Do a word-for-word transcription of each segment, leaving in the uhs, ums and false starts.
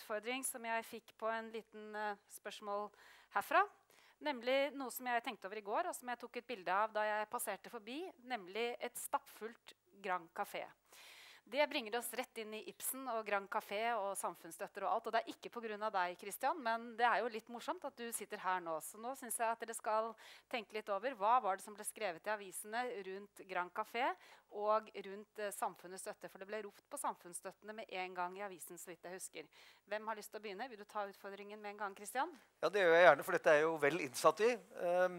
utfordring som jeg fikk på en liten uh, spørsmål herfra. Nemlig noe som jeg tenkte over i går, og som jeg tok et bilde av da jeg passerte forbi, nemlig et stappfullt Grand Café. Det bringer oss rett inn i Ibsen og Grand Café og samfunnsstøtter og alt. Og det er ikke på grunn av deg, Kristian, men det er jo litt morsomt at du sitter her nå. Så nå synes jeg at dere skal tenke litt over hva var det som ble skrevet i avisene rundt Grand Café og rundt uh, samfunnsstøtte. For det ble ropt på samfunnsstøttene med en gang i avisen, så vidt jeg husker. Hvem har lyst til å begynne? Vil du ta utfordringen med en gang, Kristian? Ja, det gjør jeg gjerne, for dette er jo vel innsatt i. Um,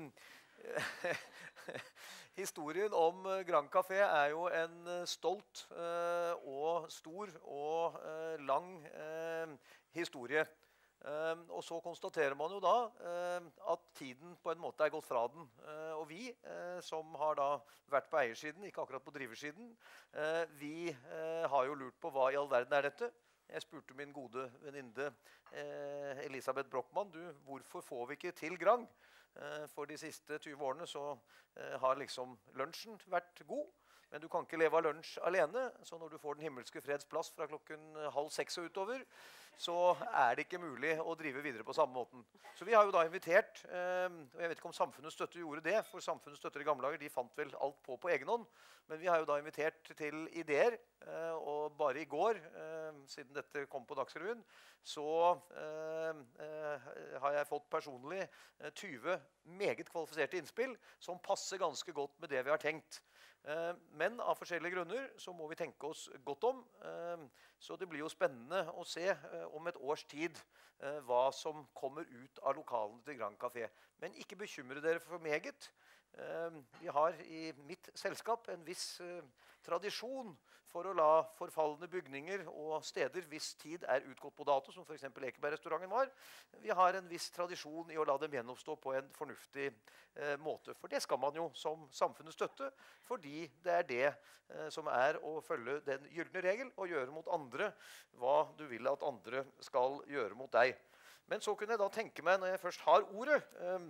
Historien om Grand Café er jo en stolt uh, og stor og uh, lang uh, historie. Um, og så konstaterer man jo da uh, at tiden på en måte er gått fra den. Uh, og vi uh, som har da vært på eiersiden, ikke akkurat på driversiden, uh, vi uh, har jo lurt på hva i all verden er dette. Jeg spurte min gode venninne uh, Elisabeth Brockmann, du, hvorfor får vi ikke til Grand? For de siste tyve årene så uh, har liksom lunsjen vært god, men du kan ikke leve av lunsj alene, så når du får den himmelske freds plass fra klokken halv seks og utover, så er det ikke mulig å drive videre på samme måten. Så vi har jo da invitert, uh, og jeg vet ikke om Samfunnets Støtte gjorde det, for Samfunnets Støtter i gamle dager, de fant vel alt på på egen hånd, men vi har jo da invitert til ideer, uh, og bare i går, uh, siden dette kom på Dagsrevyen, så uh, uh, har jeg fått personlig uh, tyve meget kvalifiserte innspill som passer ganske godt med det vi har tenkt. Uh, men av forskjellige grunner så må vi tenke oss godt om, uh, så det blir jo spennende å se uh, om et års tid uh, hva som kommer ut av lokalene til Grand Café. Men ikke bekymre dere for meget. Uh, vi har i mitt selskap en viss uh, tradisjon for å la forfallende bygninger og steder hvis tid er utgått på dato, som for eksempel Ekeberg-restauranten var. Vi har en viss tradisjon i å la dem gjenoppstå på en fornuftig eh, måte. For det skal man jo som samfunnets støtte, fordi det er det eh, som er å følge den gyldne regel og gjøre mot andre hva du vil at andre skal gjøre mot deg. Men så kunne jeg da tenke meg, når jeg først har ordet, eh,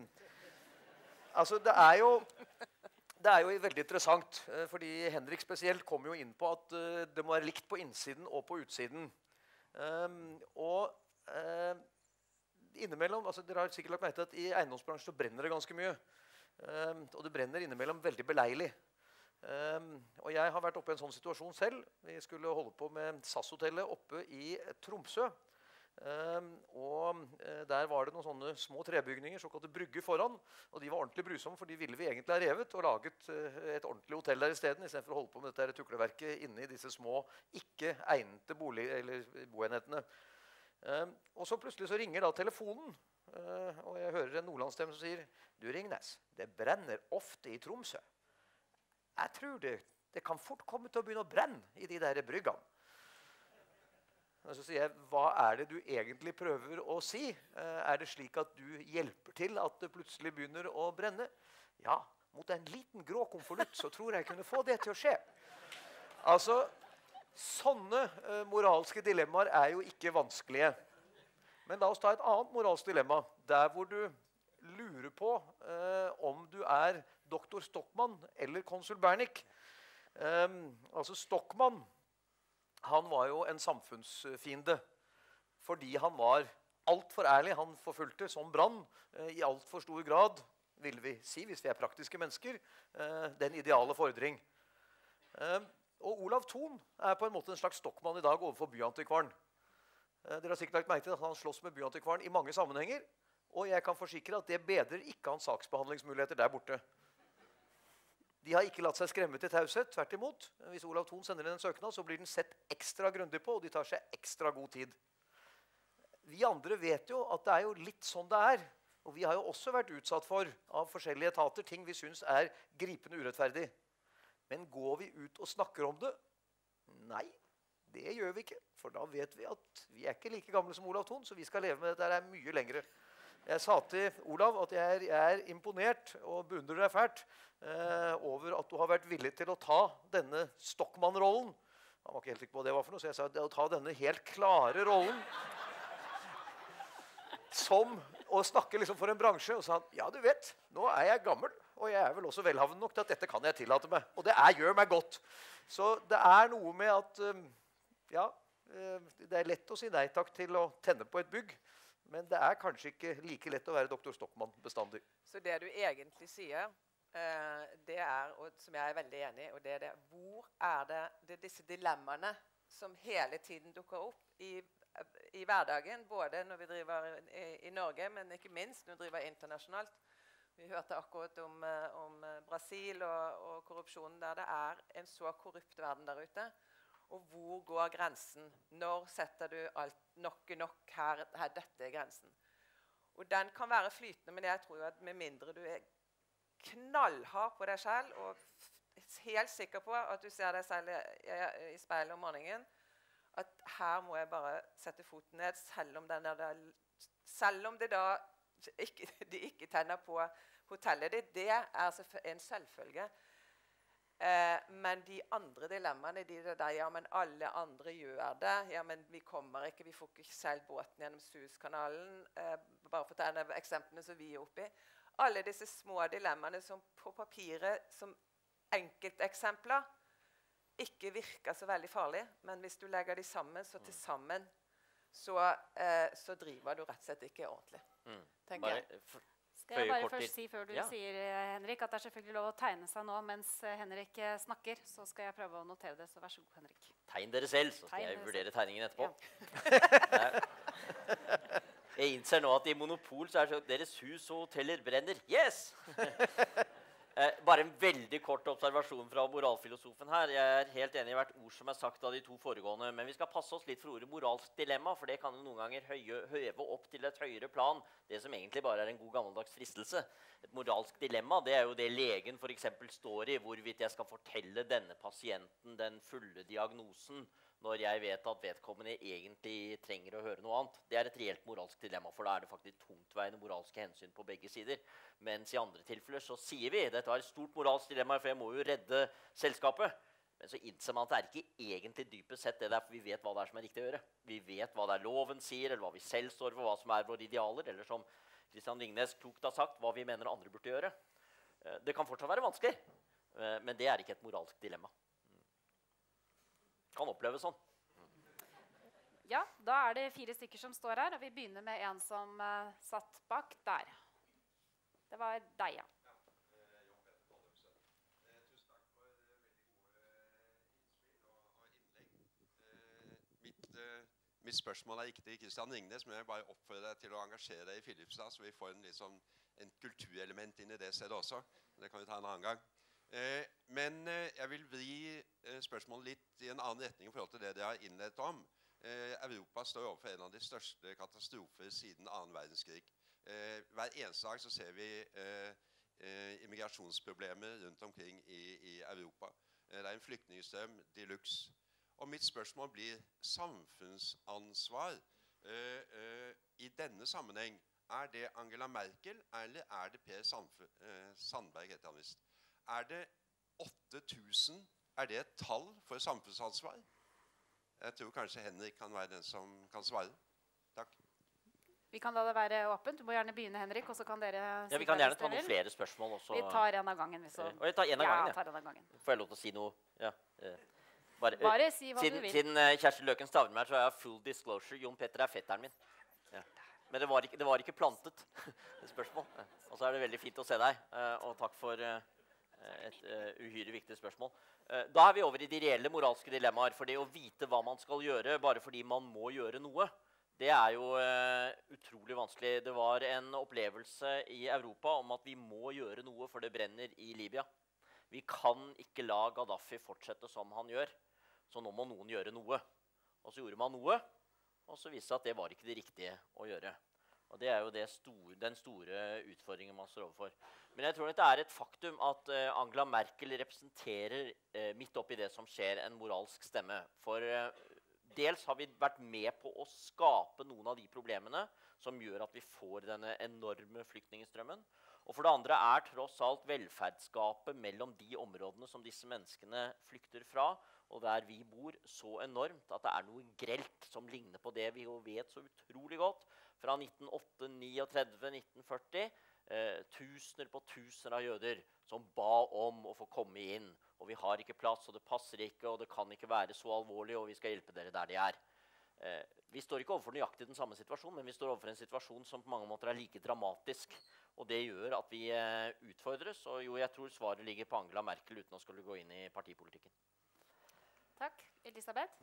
altså det er jo... Det er jo veldig interessant, fordi Henrik spesielt kom jo inn på at uh, det må være likt på innsiden og på utsiden. Um, og uh, innimellom, altså dere har sikkert lagt merke til at i eiendomsbransjen så brenner det ganske mye. Um, og det brenner innimellom veldig beleilig. Um, og jeg har vært oppe i en sånn situasjon selv. Vi skulle holde på med S A S-hotellet oppe i Tromsø. Um, og uh, der var det noen sånne små trebygninger, såkalte brygger foran, og de var ordentlig brysomme, for de ville vi egentlig ha revet og laget uh, et ordentlig hotell der i stedet, i stedet for å holde på med dette tukleverket inne i disse små, ikke egnede bolig, eller boenhetene. Um, og så plutselig så ringer da telefonen, uh, og jeg hører en nordlandsstemme som sier, du Ringnes, det brenner ofte i Tromsø. Jeg tror det, det kan fort komme til å begynne å brenne i de der bryggene. Og så sier jeg, hva er det du egentlig prøver å si? Er det slik at du hjelper til at det plutselig begynner å brenne? Ja, mot en liten grå konvolutt så tror jeg kunne få det til å skje. Altså, sånne uh, moralske dilemmaer er jo ikke vanskelige. Men la oss ta et annet moralsk dilemma, der hvor du lurer på uh, om du er doktor Stockmann eller konsul Bernik. Um, altså Stockmann, han var jo en samfunnsfiende, fordi han var alt for ærlig. Han forfulgte som brann eh, i alt for stor grad, vil vi si, hvis vi er praktiske mennesker, eh, den ideale fordring. Eh, og Olav Thon er på en måte en slags Stockmann i dag overfor byantikvaren. Eh, dere har sikkert lagt merke til at han slåss med byantikvaren i mange sammenhenger, og jeg kan forsikre at det bedrer ikke hans saksbehandlingsmuligheter der borte. De har ikke latt seg skremme til taushet, tvert imot. Hvis Olav Thon sender inn en søknad, så blir den sett ekstra grundig på, og de tar seg ekstra god tid. Vi andre vet jo at det er jo litt sånn det er, og vi har jo også vært utsatt for av forskjellige etater, ting vi synes er gripende urettferdig. Men går vi ut og snakker om det? Nei, det gjør vi ikke, for da vet vi at vi er ikke like gamle som Olav Thon, så vi skal leve med det der mye lengre. Jeg sa til Olav at jeg er, jeg er imponert og beundrer deg fælt eh, over at du har vært villig til å ta denne Stockmann-rollen. Han var ikke helt sikker på hva det var for noe, så jeg sa å ta denne helt klare rollen som å snakke liksom for en bransje. Og sa han, ja du vet, nå er jeg gammel, og jeg er vel også velhavende nok til at dette kan jeg tillate meg. Og det er, gjør meg godt. Så det er noe med at, ja, det er lett å si nei takk til å tenne på et bygg, men det er kanskje ikke like lett å være doktor Stockmann bestandig. Så det du egentlig sier, det er, og som jeg er veldig enig i, og det er det, hvor er det, det er disse dilemmaene som hele tiden dukker opp i, i hverdagen, både når vi driver i, i Norge, men ikke minst når vi driver internasjonalt. Vi hørte akkurat om, om Brasil og, og korrupsjonen der det er en så korrupt verden der ute. Og hvor går grensen? Når setter du alt nok er nok her, her, dette er grensen? Og den kan være flytende, men jeg tror at med mindre du er knallhard på deg selv, og helt sikker på at du ser deg selv i, i, i speilet om morgenen, at her må jeg bare sette foten ned, selv om, den er der, selv om det da ikke, de ikke tenner på hotellet ditt. Det er en selvfølge. Eh, men de andre dilemmaene, de der, ja, men alle andre gjør det, ja, men vi kommer ikke, vi får ikke selv båten gjennom Suezkanalen, eh, bare for å ta en av eksemplene som vi er oppe i. Alle disse små dilemmaene som på papiret, som enkelteksempler, ikke virker så veldig farlig, men hvis du legger de sammen, så til sammen, så, eh, så driver du rett og slett ikke ordentlig, mm. tenker bare, jeg. for, Skal jeg bare først si før du ja. sier, Henrik, at det er selvfølgelig lov å tegne seg nå mens Henrik snakker, så skal jeg prøve å notere det, så vær så god, Henrik. Tegn dere selv, så skal Tegn jeg dere vurdere selv. tegningen etterpå. Ja. Jeg innser nå at i Monopol så er det så deres hus og hoteller brenner. Yes! Eh, bare en veldig kort observasjon fra moralfilosofen her. Jeg er helt enig i hvert ord som er sagt av de to foregående, men vi skal passe oss litt for ordet moralsk dilemma, for det kan jo noen ganger høye, høve opp til et høyere plan, det som egentlig bare er en god gammeldags fristelse. Et moralsk dilemma, det er jo det legen for eksempel står i, hvorvidt jeg skal fortelle denne pasienten den fulle diagnosen, når jeg vet at vedkommende egentlig trenger å høre noe annet. Det er et reelt moralsk dilemma, for da er det faktisk tungtveiende moralske hensyn på begge sider. Mens i andre tilfeller så sier vi, dette er et stort moralsk dilemma, for jeg må jo redde selskapet. Men så innser man at det er ikke egentlig dypest sett det der, for vi vet hva det er som er riktig å gjøre. Vi vet hva det er loven sier, eller hva vi selv står for, hva som er våre idealer, eller som Kristian Ringnes klokt har sagt, hva vi mener andre burde gjøre. Det kan fortsatt være vanskelig, men det er ikke et moralsk dilemma. Kan oppleves sånn. Ja, da er det fire stykker som står her, og vi begynner med en som uh, satt bak der. Det var deg, ja. Ja, eh, Jon Petter Tollefsen. Eh, tusen takk for eh, veldig gode innspill og, og innlegg. Eh, mitt, eh, mitt spørsmål er ikke til Kristian Ringnes, men jeg vil bare oppfordre deg til å engasjere deg i Filipstad, så vi får en, liksom, en kulturelement inn i det stedet også. Det kan vi ta en annen gang. Eh, men eh, jeg vil vri eh, spørsmålet litt i en annen retning i forhold til det dere har innledt om. Eh, Europa står overfor en av de største katastrofer siden annen verdenskrig. Eh, hver eneste dag så ser vi eh, eh, immigrasjonsproblemer rundt omkring i, i Europa. Eh, det er en flyktningstrøm de luxe. Og mitt spørsmål blir samfunnsansvar eh, eh, i denne sammenheng. Er det Angela Merkel, eller er det Per Sandf eh, Sandberg, heter han visst? Er det åtte tusen? Er det et tall for samfunnsansvar? Jeg tror kanskje Henrik kan være den som kan svare. Takk. Vi kan la det være åpent. Du må gjerne begynne, Henrik, og så kan dere si ja, vi kan gjerne ta noen flere spørsmål også. Vi tar en av gangen. Hvis så. Og jeg tar en av ja, gangen, ja. tar en av gangen. Får jeg lov til å si noe? Ja. Bare, Bare si hva siden, du vil. Siden uh, Kjersti Løken stavner meg, så er jeg full disclosure. Jon Petter er fetteren min. Ja. Men det var, ikke, det var ikke plantet, det spørsmål. Ja. Og så er det veldig fint å se deg, uh, og takk for uh, et uh, uhyre viktig spørsmål. Uh, da er vi over i de reelle moralske dilemmaer, for det å vite hva man skal gjøre, bare fordi man må gjøre noe, det er jo uh, utrolig vanskelig. Det var en opplevelse i Europa om at vi må gjøre noe, for det brenner i Libya. Vi kan ikke la Gaddafi fortsette som han gjør, så nå må noen gjøre noe. Og så gjorde man noe, og så viste det at det var ikke det riktige å gjøre. Og det er jo det store, den store utfordringen man står overfor. Men jeg tror at det er et faktum at uh, Angela Merkel representerer uh, midt oppi det som skjer en moralsk stemme. For uh, dels har vi vært med på å skape noen av de problemene som gjør at vi får denne enorme flyktningstrømmen. Og for det andre er tross alt velferdsgapet mellom de områdene som disse menneskene flykter fra, og der vi bor, så enormt at det er noe grelt som ligner på det vi jo vet så utrolig godt fra nitten åtte, trettini, nitten førti. Eh, tusener på tusener av jøder som ba om å få komme inn. Og vi har ikke plass, og det passer ikke, og det kan ikke være så alvorlig, og vi skal hjelpe dere der de er. eh, vi står ikke overfor nøyaktig den samme situasjonen, men vi står overfor en situasjon som på mange måter er like dramatisk. Og det gjør at vi eh, utfordres, og jo, jeg tror svaret ligger på Angela Merkel uten å skulle gå inn i partipolitikken. Takk. Elisabeth?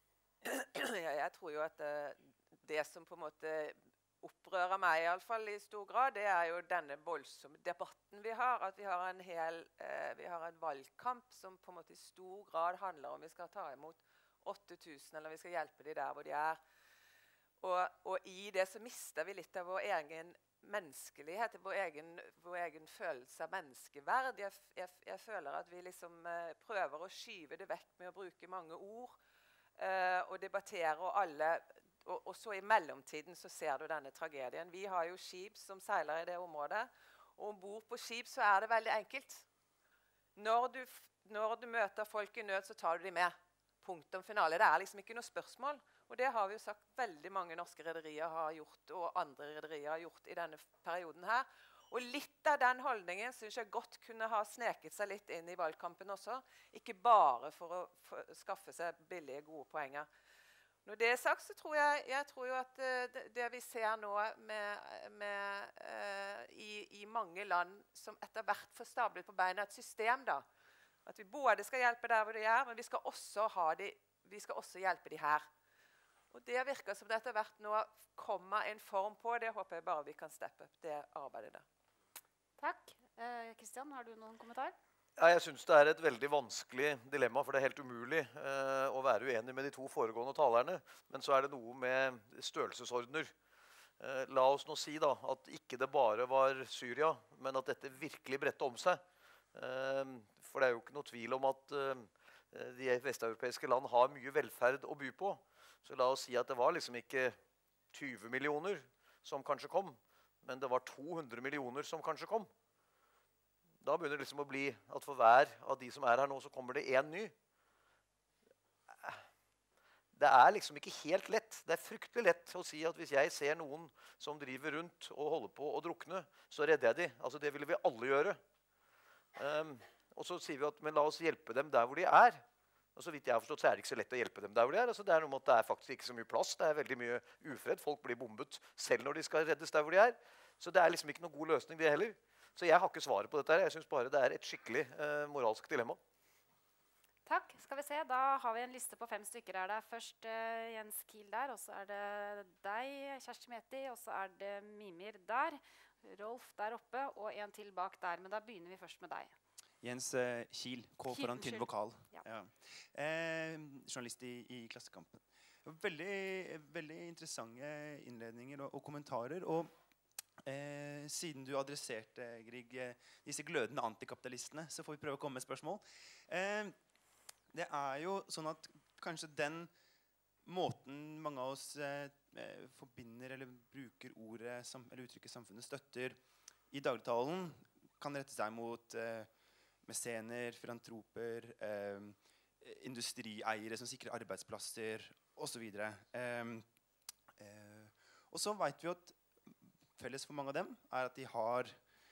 Ja, jeg tror jo at uh, det som på en måte opprører meg i, alle fall, i stor grad, det er jo denne voldsomme debatten vi har. At vi har en hel uh, vi har en valgkamp som på en måte i stor grad handler om vi skal ta imot åtte tusen, eller vi skal hjelpe de der hvor de er. Og, og i det så mister vi litt av vår egen menneskelighet, vår egen, vår egen følelse av menneskeverd. Jeg, jeg, jeg føler at vi liksom uh, prøver å skyve det vekk med å bruke mange ord, uh, og debattere, og alle, og, og så i mellomtiden så ser du denne tragedien. Vi har jo skip som seiler i det området, og ombord på skip så er det veldig enkelt. Når du, når du møter folk i nød, så tar du de med. Punktum finale. Det er liksom ikke noe spørsmål. Og det har vi jo sagt veldig mange norske rederier har gjort, og andre rederier har gjort i denne perioden her. Og litt av den holdningen synes jeg godt kunne ha sneket seg litt inn i valgkampen også. Ikke bare for å for skaffe seg billige, gode poenger. Når det er sagt, så tror jeg, jeg tror jo at uh, det, det vi ser nå med, med, uh, i, i mange land som etter hvert får stablet på beina et system, da. At vi både skal hjelpe der hvor de er, men vi skal også, ha de, vi skal også hjelpe de her. Og det virker som det etter hvert nå kommer en form på. Det håper jeg bare vi kan steppe opp det arbeidet der. Takk. Kristian, eh, har du noen kommentar? Ja, jeg synes det er et veldig vanskelig dilemma, for det er helt umulig eh, å være uenig med de to foregående talerne. Men så er det noe med størrelsesordner. Eh, la oss nå si da, at ikke det bare var Syria, men at dette virkelig bredte om seg. Eh, for det er jo ikke noe tvil om at eh, de vesteuropeiske land har mye velferd å by på. Så la oss si at det var liksom ikke tyve millioner som kanskje kom, men det var to hundre millioner som kanskje kom. Da begynner det liksom å bli at for hver av de som er her nå, så kommer det en ny. Det er liksom ikke helt lett. Det er fryktelig lett å si at hvis jeg ser noen som driver rundt og holder på å drukne, så redder jeg de. Altså det ville vi alle gjøre. Um, og så sier vi at men la oss hjelpe dem der hvor de er. Og så vidt jeg har forstått, så er det ikke så lett å hjelpe dem der hvor de er. Altså, det er noe med at det er faktisk ikke så mye plass. Det er veldig mye ufred. Folk blir bombet selv når de skal reddes der hvor de er. Så det er liksom ikke noen god løsning det heller. Så jeg har ikke svaret på dette her. Jeg synes bare det er et skikkelig eh, moralsk dilemma. Takk. Skal vi se, da har vi en liste på fem stykker. Er det først uh, Jens Kiel der, og så er det deg, Kjersti Meti, og så er det Mimir der, Rolf der oppe, og en til bak der. Men da begynner vi først med deg. Jens uh, Kiel, K foran tynn vokal. Ja. Ja. Eh, journalist i, i Klassekampen. Veldig, veldig interessante innledninger og, og kommentarer. Og eh, siden du adresserte, Grieg, disse glødende antikapitalistene, så får vi prøve å komme med spørsmål. Eh, det er jo sånn at kanskje den måten mange av oss eh, forbinder eller bruker ordet, sam, eller uttrykket samfunnet støtter i dagligtalen, kan rette seg mot eh, mesener, filantroper, eh, industrieiere som sikrer arbeidsplasser, og så videre. Eh, eh, og så vet vi at felles for mange av dem er at de har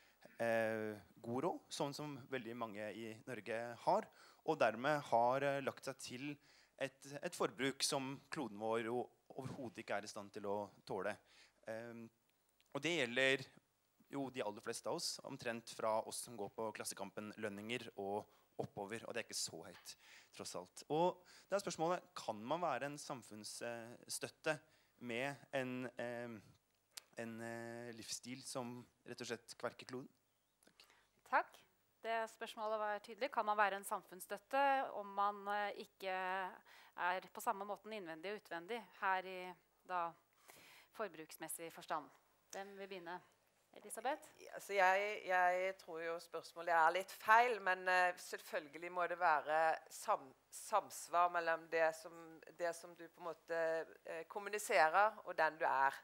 eh, god råd, sånn som veldig mange i Norge har, og dermed har eh, lagt seg til et, et forbruk som kloden vår jo overhodet ikke er i stand til å tåle. Eh, og det gjelder jo de aller fleste av oss, omtrent fra oss som går på Klassekampen lønninger og oppover, og det er ikke så høyt, tross alt. Og det er spørsmålet, kan man være en samfunnsstøtte med en, eh, en eh, livsstil som rett og slett kverker kloden? Takk. Takk. Det spørsmålet var tydelig. Kan man være en samfunnsstøtte om man eh, ikke er på samme måten innvendig og utvendig her i da, forbruksmessig forstand? Hvem vil begynne? Elisabeth? Altså jeg, jeg tror jo spørsmålet er litt feil, men uh, selvfølgelig må det være sam, samsvar mellom det som, det som du på en måte uh, kommuniserer, og den du er.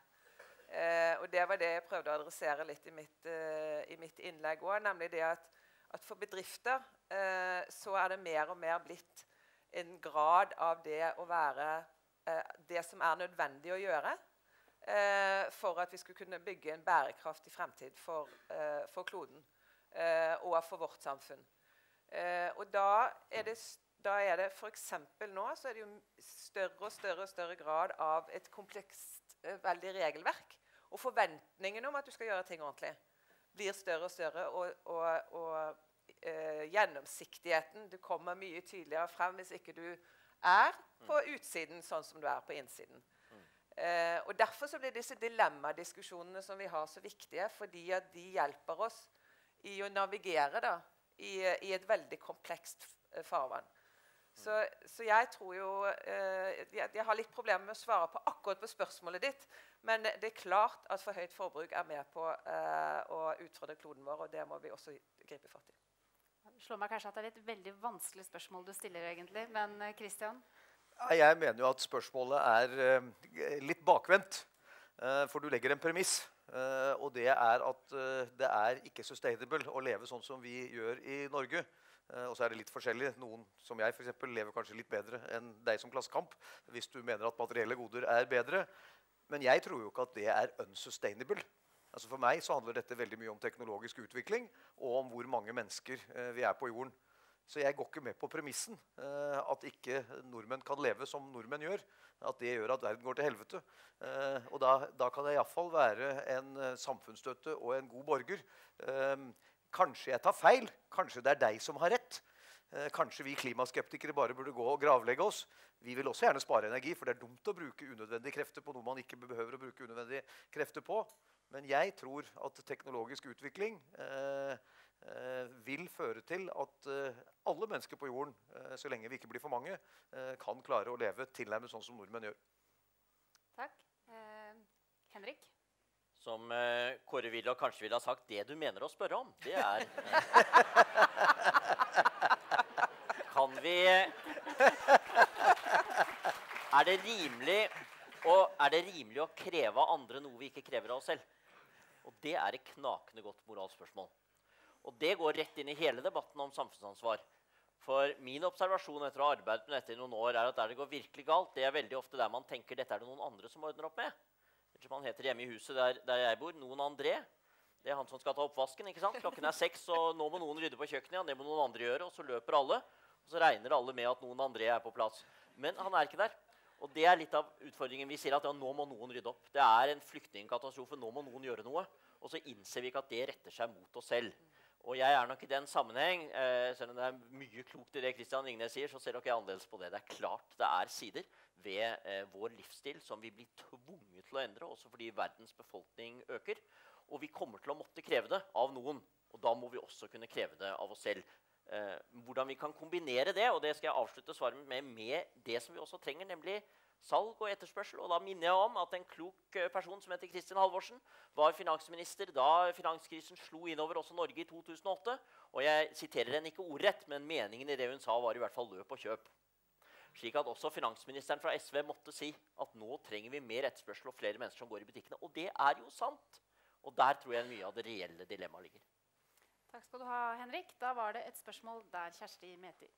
Uh, og det var det jeg prøvde å adressere litt i mitt, uh, i mitt innlegg også, nemlig det at, at for bedrifter uh, så er det mer og mer blitt en grad av det å være uh, det som er nødvendig å gjøre, Eh, for at vi skulle kunne bygge en bærekraftig fremtid for, eh, for kloden eh, og for vårt samfunn. Eh, og da er det da er det for eksempel nå så er det jo større og større og større grad av et komplekst, eh, veldig regelverk. Og forventningen om at du skal gjøre ting ordentlig blir større og større, og, og, og eh, gjennomsiktigheten, du kommer mye tydeligere frem hvis ikke du er på utsiden sånn som du er på innsiden. Eh, og derfor så blir disse dilemmadiskusjonene som vi har så viktige, fordi at de hjelper oss i å navigere da, i, i et veldig komplekst farvann. Så, så jeg tror jo, eh, jeg, jeg har litt problemer med å svare på akkurat på spørsmålet ditt, men det er klart at for høyt forbruk er med på eh, å utfordre kloden vår, og det må vi også gripe fatt i. Det slår meg kanskje at det er et veldig vanskelig spørsmål du stiller egentlig, men eh, Christian? Jeg mener jo at spørsmålet er eh, litt bakvendt, eh, for du legger en premiss, eh, og det er at eh, det er ikke sustainable å leve sånn som vi gjør i Norge. Uh, og så er det litt forskjellig. Noen som jeg for eksempel, lever kanskje litt bedre enn deg som Klassekamp, hvis du mener at materielle goder er bedre. Men jeg tror jo ikke at det er unsustainable. Altså for meg så handler dette veldig mye om teknologisk utvikling, og om hvor mange mennesker uh, vi er på jorden. Så jeg går ikke med på premissen uh, at ikke nordmenn kan leve som nordmenn gjør. At det gjør at verden går til helvete. Uh, og da, da kan jeg i hvert fall være en uh, samfunnsstøtte og en god borger. Uh, Kanskje jeg tar feil, kanskje det er deg som har rett. Eh, kanskje vi klimaskeptikere bare burde gå og gravlegge oss. Vi vil også gjerne spare energi, for det er dumt å bruke unødvendige krefter på noe man ikke behøver å bruke unødvendige krefter på. Men jeg tror at teknologisk utvikling eh, eh, vil føre til at eh, alle mennesker på jorden, eh, så lenge vi ikke blir for mange, eh, kan klare å leve tilnærmet sånn som nordmenn gjør. Takk. Eh, Henrik? Som uh, Kåre ville og kanskje ville ha sagt, det du mener å spørre om, det er... Kan vi... Er det rimelig, og er det rimelig å kreve av andre noe vi ikke krever av oss selv? Og det er et knakende godt moralspørsmål. Og det går rett inn i hele debatten om samfunnsansvar. For min observasjon etter å ha arbeidet med dette i noen år er at der det går virkelig galt, det er veldig ofte der man tenker dette er det noen andre som ordner opp med. Man heter hjemme i huset der, der jeg bor, noen André. Det er han som skal ta oppvasken, ikke sant? Klokken er seks, og nå må noen rydde på kjøkkenet, ja, det må noen andre gjøre, og så løper alle, og så regner alle med at noen André er på plass. Men han er ikke der. Og det er litt av utfordringen. Vi sier at ja, nå må noen rydde opp. Det er en flyktningkatastrofe, nå må noen gjøre noe. Og så innser vi ikke at det retter seg mot oss selv. Og jeg er nok i den sammenheng, eh, selv om det er mye klokt i det Kristian Ringnes sier, så ser dere annerledes på det. Det er klart det er sider ved eh, vår livsstil som vi blir tvunget til å endre, også fordi verdens befolkning øker. Og vi kommer til å måtte kreve det av noen, og da må vi også kunne kreve det av oss selv. Eh, hvordan vi kan kombinere det, og det skal jeg avslutte svaret med, med det som vi også trenger, nemlig salg og etterspørsel. Og da minner jeg om at en klok person som heter Kristin Halvorsen var finansminister da finanskrisen slo innover også Norge i to tusen og åtte. Og jeg siterer henne ikke ordrett, men meningen i det hun sa var i hvert fall løp og kjøp. Slik at også finansministeren fra S V måtte si at nå trenger vi mer etterspørsel og flere mennesker som går i butikkene. Og det er jo sant. Og der tror jeg mye av det reelle dilemmaet ligger. Takk skal du ha, Henrik. Da var det et spørsmål der, Kjersti Meti.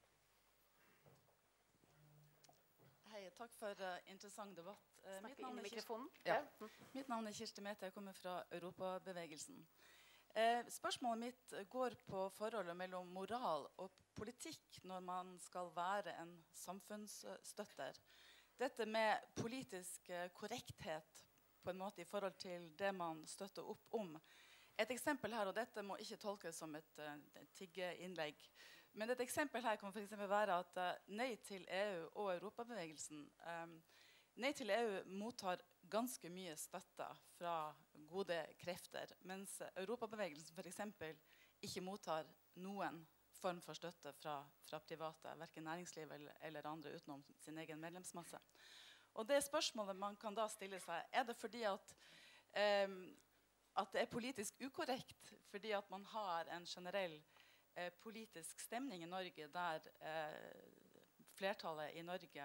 Hei, takk for uh, interessant debatt. Uh, Snakke inn i mikrofonen. Ja. Mitt navn er Kirsti Mete, jeg kommer fra Europabevegelsen. Uh, spørsmålet mitt går på forholdet mellom moral og politikk når man skal være en samfunnsstøtter. Dette med politisk uh, korrekthet på en måte i forhold til det man støtter opp om. Et eksempel her, og dette må ikke tolkes som et, uh, et tiggeinnlegg, men et eksempel her kan for eksempel være at uh, Nei til E U og Europabevegelsen um, Nei til E U mottar ganske mye støtte fra gode krefter, mens Europabevegelsen for eksempel ikke mottar noen form for støtte fra, fra private, hverken næringsliv eller, eller andre utenom sin egen medlemsmasse. Og det spørsmålet man kan da stille seg, er det fordi at, um, at det er politisk ukorrekt, fordi at man har en generell Eh, politisk stemning i Norge der eh, flertallet i Norge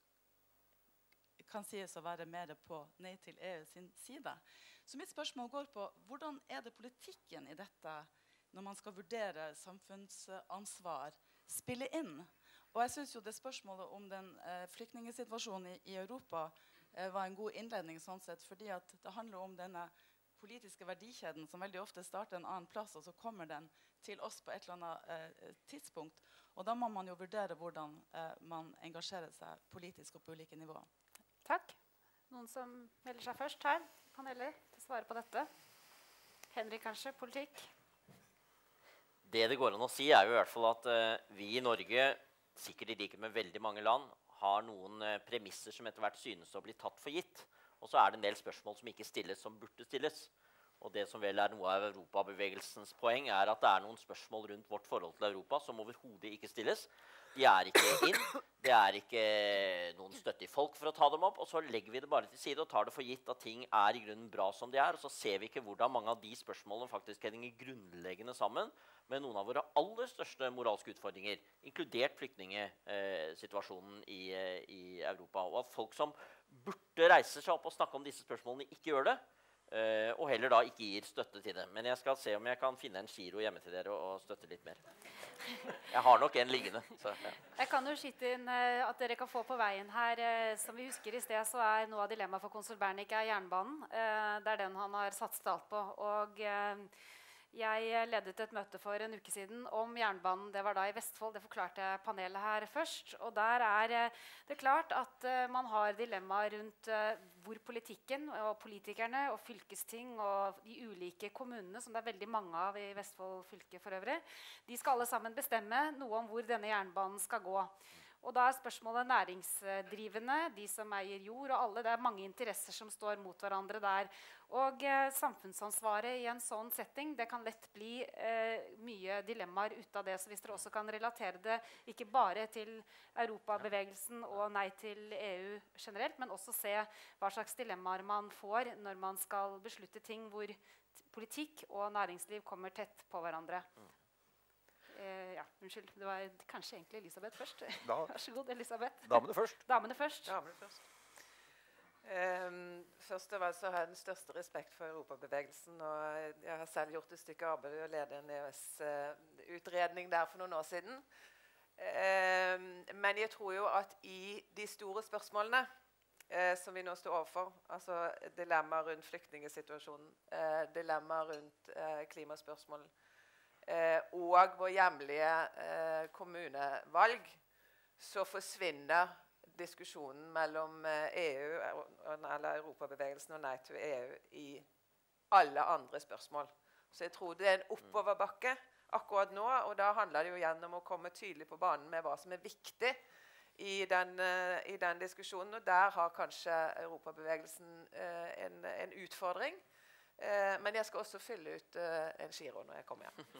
kan sies å være mer på Nei til E U sin side. Så mitt spørsmål går på hvordan er det politikken i dette når man skal vurdere samfunnsansvar spille inn? Og jeg synes jo det spørsmålet om den eh, flyktningsituasjonen i, i Europa eh, var en god innledning sånn sett, fordi at det handler om denne politiske verdikjeden som veldig ofte starter en annen plass, og så kommer den til oss på et eller annet eh, tidspunkt. Og da må man jo vurdere hvordan eh, man engasjerer seg politisk og på ulike nivåer. Takk. Noen som melder seg først her, paneler, til å svare på dette? Henrik, kanskje? Politikk? Det det går an å si er jo i hvert fall at uh, vi i Norge, sikkert i likhet med veldig mange land, har noen uh, premisser som etter hvert synes å bli tatt for gitt. Og så er det en del spørsmål som ikke stilles, som burde stilles. Og det som vel er noe av Europabevegelsens poeng, er at det er noen spørsmål rundt vårt forhold til Europa som overhodet ikke stilles. De er ikke inn, det er ikke noen støtte i folk for å ta dem opp, og så legger vi det bare til side og tar det for gitt at ting er i grunnen bra som de er, og så ser vi ikke hvordan mange av de spørsmålene faktisk henger grunnleggende sammen med noen av våre aller største moralske utfordringer, inkludert flyktningsituasjonen i, i Europa. Og at folk som burde reise seg opp og snakke om disse spørsmålene, ikke gjør det, Uh, og heller da ikke gir støtte til det. Men jeg skal se om jeg kan finne en giro hjemme til dere og, og støtte litt mer. Jeg har nok en liggende. Så, ja. Jeg kan jo skyte inn uh, at dere kan få på veien her. Uh, som vi husker i sted, så er noe av dilemmaet for konsul Bernik er jernbanen. Uh, det er den han har satset alt på. Og uh, jeg ledet et møte for en uke siden om jernbanen. Det var da i Vestfold. Det forklarte jeg panelet her først. Og der er uh, det klart at uh, man har dilemmaer rundt uh, hvor politikken og politikerne og fylkesting og de ulike kommunene, som det er veldig mange av i Vestfold fylke for øvrig, de skal alle sammen bestemme noe om hvor denne jernbanen skal gå. Og da er spørsmålet næringsdrivende, de som eier jord og alle. Det er mange interesser som står mot hverandre der. Og eh, samfunnsansvaret i en sånn setting, det kan lett bli eh, mye dilemmaer ut av det. Så hvis dere også kan relatere det ikke bare til Europabevegelsen og nei til E U generelt, men også se hva slags dilemmaer man får når man skal beslutte ting hvor politikk og næringsliv kommer tett på hverandre. Eh, ja, unnskyld. Det var kanskje egentlig Elisabeth først. Da, Vær så god, Elisabeth. damene først. Damene først. Damene først. Um, først av alt så har jeg den største respekt for Europabevegelsen. Og jeg har selv gjort et stykke arbeid og ledet en E Ø S-utredning der for noen år siden. Um, men jeg tror jo at i de store spørsmålene uh, som vi nå står overfor, altså dilemmaer rundt flyktningesituasjonen, uh, dilemmaer rundt uh, klimaspørsmål, Eh, og vår hjemlige eh, kommunevalg, så forsvinner diskusjonen mellom eh, E U, eller Europabevegelsen og nei til E U i alle andre spørsmål. Så jeg tror det er en oppoverbakke akkurat nå, og da handler det jo igjen om å komme tydelig på banen med hva som er viktig i den, uh, i den diskusjonen, og der har kanskje Europabevegelsen uh, en, en utfordring. Uh, men jeg skal også fylle ut uh, en giro når jeg kommer hjem.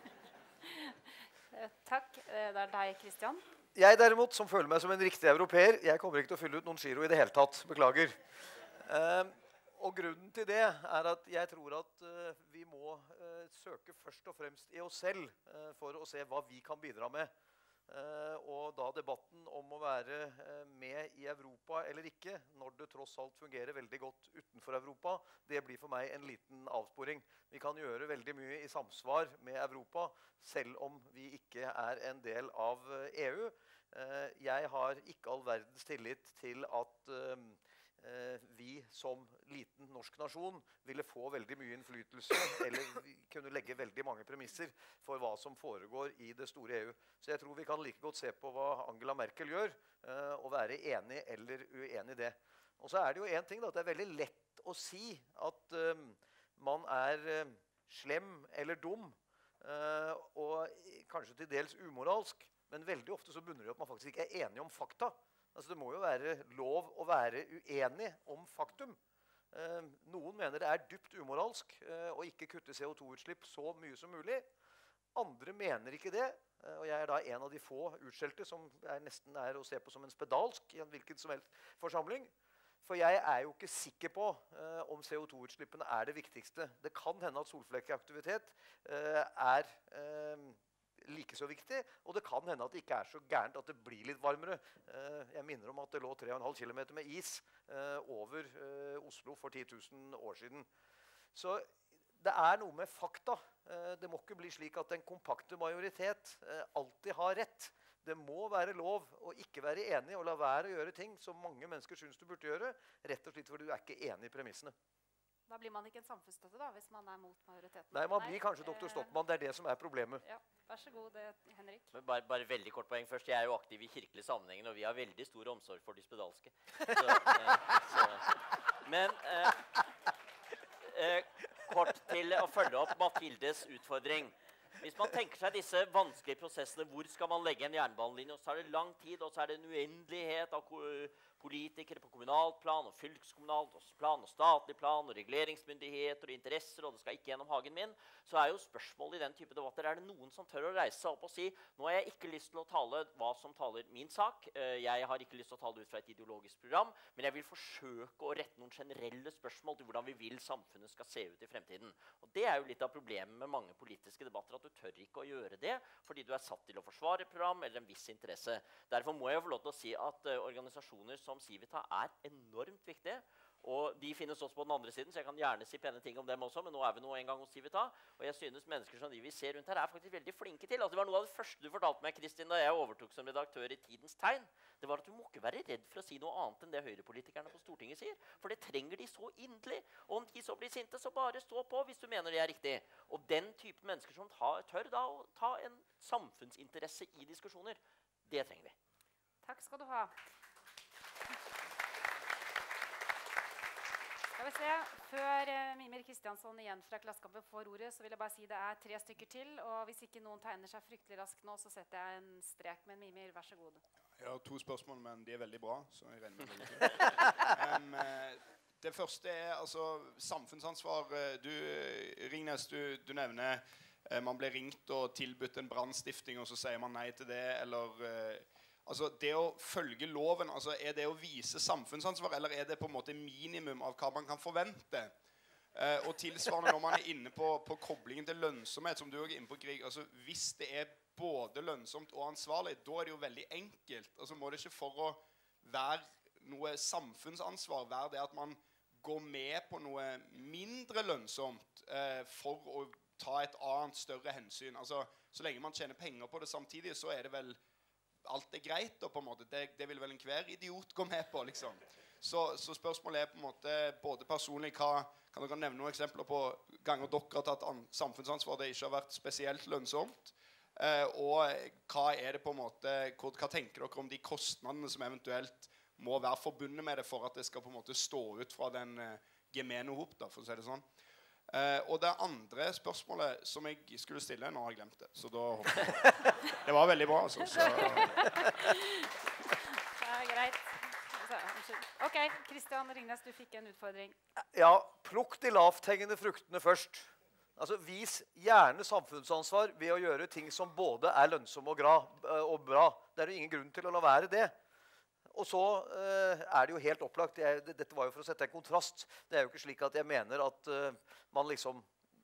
Takk. Det er deg, Kristian. Jeg derimot, som føler meg som en riktig europeer, jeg kommer ikke til å fylle ut noen giro i det hele tatt. Beklager. Uh, og grunnen til det er at jeg tror at uh, vi må uh, søke først og fremst i oss selv uh, for å se hva vi kan bidra med. Uh, og da debatten om å være uh, med i Europa eller ikke, når det tross alt fungerer veldig godt utenfor Europa, det blir for meg en liten avsporing. Vi kan gjøre veldig mye i samsvar med Europa, selv om vi ikke er en del av uh, E U. Uh, jeg har ikke all verdens tillit til at uh, uh, vi som liten norsk nasjon ville få veldig mye innflytelse, eller kunne legge veldig mange premisser for hva som foregår i det store E U. Så jeg tror vi kan like godt se på hva Angela Merkel gjør, uh, og være enig eller uenig i det. Og så er det jo en ting da, at det er veldig lett å si at uh, man er uh, slem eller dum, uh, og kanskje til dels umoralsk, men veldig ofte så bunner det at man faktisk ikke er enig om fakta. Altså, det må jo være lov å være uenig om faktum. Eh, noen mener det er dypt umoralsk eh, å ikke kutte C O to utslipp så mye som mulig. Andre mener ikke det, eh, og jeg er da en av de få utskjelte som er nesten er å se på som en spedalsk i en hvilken som helst forsamling. For jeg er jo ikke sikker på eh, om C O to utslippene er det viktigste. Det kan hende at solflekkeaktivitet eh, er eh, like så viktig, og det kan hende at det ikke er så gærent at det blir litt varmere. Eh, jeg minner om at det lå tre komma fem kilometer med is eh, over eh, Oslo for ti tusen år siden. Så det er noe med fakta. Eh, det må ikke bli slik at den kompakte majoritet eh, alltid har rett. Det må være lov å ikke være enig og la være å gjøre ting som mange mennesker synes du burde gjøre, rett og slett fordi du er ikke enig i premissene. Da blir man ikke en samfunnsstøtte da, hvis man er mot majoriteten. Nei, man blir kanskje doktor Stockmann. Det er det som er problemet. Ja, vær så god, det, Henrik. Men bare, bare veldig kort poeng først. Jeg er jo aktiv i kirkelig sammenheng, og vi har veldig stor omsorg for de spedalske. Så, eh, så. Men eh, eh, kort til å følge opp Mathildes utfordring. Hvis man tenker seg disse vanskelige prosessene, hvor skal man legge en jernbanelinje, og så er det lang tid, og så er det en uendelighet av politikere på kommunalt plan og fylkeskommunalt plan og statlig plan og reguleringsmyndigheter og interesser, og det skal ikke gjennom hagen min, så er jo spørsmålet i den type debatter, er det noen som tør å reise seg opp og si, nå har jeg ikke lyst til å tale hva som taler min sak, jeg har ikke lyst til å tale ut fra et ideologisk program, men jeg vil forsøke å rette noen generelle spørsmål til hvordan vi vil samfunnet skal se ut i fremtiden. Og det er jo litt av problemet med mange politiske debatter, at du tør ikke å gjøre det, fordi du er satt til å forsvare et program eller en viss interesse. Derfor må jeg få lov til å si at uh, organisasjoner som Civita er enormt viktige, og de finnes også på den andre siden, så jeg kan gjerne si pene ting om dem også, men nå er vi nå en gang hos Civita, og jeg synes mennesker som de vi ser rundt her er faktisk veldig flinke til. Altså, det var noe av det første du fortalte meg, Kristin, da jeg overtok som redaktør i Tidens Tegn. Det var at du må ikke være redd for å si noe annet enn det høyrepolitikerne på Stortinget sier, for det trenger de så inderlig. Og om de så blir sinte, så bare stå på hvis du mener det er riktig. Og den type mennesker som tar, tør da å ta en samfunnsinteresse i diskusjoner, det trenger vi. Takk skal du ha. Skal vi se, før eh, Mimir Kristiansson igjen fra Klassekampen får ordet, så vil jeg bare si det er tre stykker til, og hvis ikke noen tegner seg fryktelig raskt nå, så setter jeg en strek. Men Mimir, vær så god. Jeg har to spørsmål, men de er veldig bra, så jeg regner med det. um, det første er altså samfunnsansvar. Du, Ringnes, du, du nevner uh, man ble ringt og tilbudt en brannstifting, og så sier man nei til det, eller... Uh, Altså det å følge loven, altså er det å vise samfunnsansvar, eller er det på en måte minimum av hva man kan forvente? Eh, og tilsvarende når man er inne på, på koblingen til lønnsomhet, som du også er inne på, Grieg, altså hvis det er både lønnsomt og ansvarlig, da er det jo veldig enkelt. Altså må det ikke for å være noe samfunnsansvar, være det at man går med på noe mindre lønnsomt eh, for å ta et annet større hensyn. Altså så lenge man tjener penger på det samtidig, så er det vel alt er greit, og på en måte, det, det vil vel enhver idiot gå med på, liksom. Så, så spørsmålet er på en måte både personlig, hva, kan dere nevne noen eksempler på ganger dere har tatt an, samfunnsansvar det ikke har vært spesielt lønnsomt, eh, og hva er det på en måte, hva, hva tenker dere om de kostnadene som eventuelt må være forbundet med det for at det skal på en måte stå ut fra den eh, gemene hop, da, for å si det sånn. Uh, og det andre spørsmålet som jeg skulle stille, nå har jeg glemt det. Så da håper jeg. Det var veldig bra, altså. Så. Det er greit. Ok, Kristian Ringnes, du fikk en utfordring. Ja, plukk de lavthengende fruktene først. Altså, vis gjerne samfunnsansvar ved å gjøre ting som både er lønnsomme og, gra, og bra. Det er jo ingen grunn til å la være det. Og så uh, er det jo helt opplagt, jeg, dette var jo for å sette en kontrast, det er jo ikke slik at jeg mener at uh, man liksom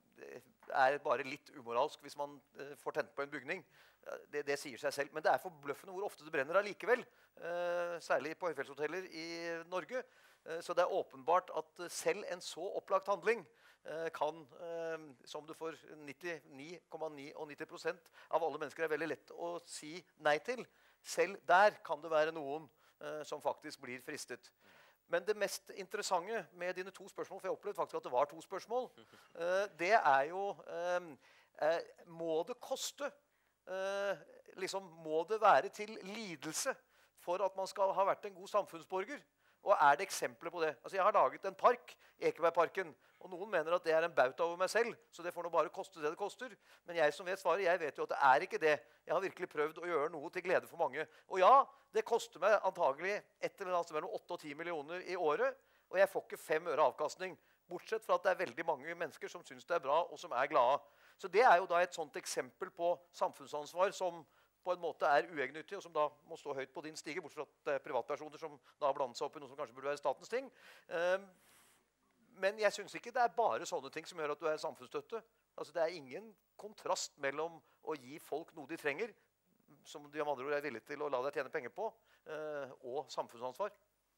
er bare litt umoralsk hvis man uh, får tent på en bygning. Det, det sier seg selv, men det er forbløffende hvor ofte det brenner allikevel, uh, særlig på høyfjellshoteller i Norge. Uh, så det er åpenbart at selv en så opplagt handling uh, kan, uh, som det for nittini komma nittini prosent av alle mennesker er veldig lett å si nei til, selv der kan det være noen som faktisk blir fristet. Men det mest interessante med dine to spørsmål, for jeg opplevde faktisk at det var to spørsmål, det er jo, må det koste? Liksom, må det være til lidelse for at man skal ha vært en god samfunnsborger? Og er det eksempler på det? Altså, jeg har laget en park, Ekebergparken, og noen mener at det er en bauta over meg selv, så det får nå bare koste det det koster. Men jeg som vet svaret, jeg vet jo at det er ikke det. Jeg har virkelig prøvd å gjøre noe til glede for mange. Og ja, det koster meg antagelig et eller annet mellom åtte og ti millioner i året, og jeg får ikke fem øre avkastning, bortsett fra at det er veldig mange mennesker som synes det er bra, og som er glade. Så det er jo da et sånt eksempel på samfunnsansvar som på en måte er uegnyttig, og som da må stå høyt på din stige, bortsett fra at det er privatpersoner som da har blandet seg opp i noe som kanskje burde være statens ting. Um, men jeg synes ikke det er bare sånne ting som gjør at du er samfunnsstøtte. Altså, det er ingen kontrast mellom å gi folk noe de trenger, som de om andre ord er villige til å la deg tjene penger på, uh, og samfunnsansvar.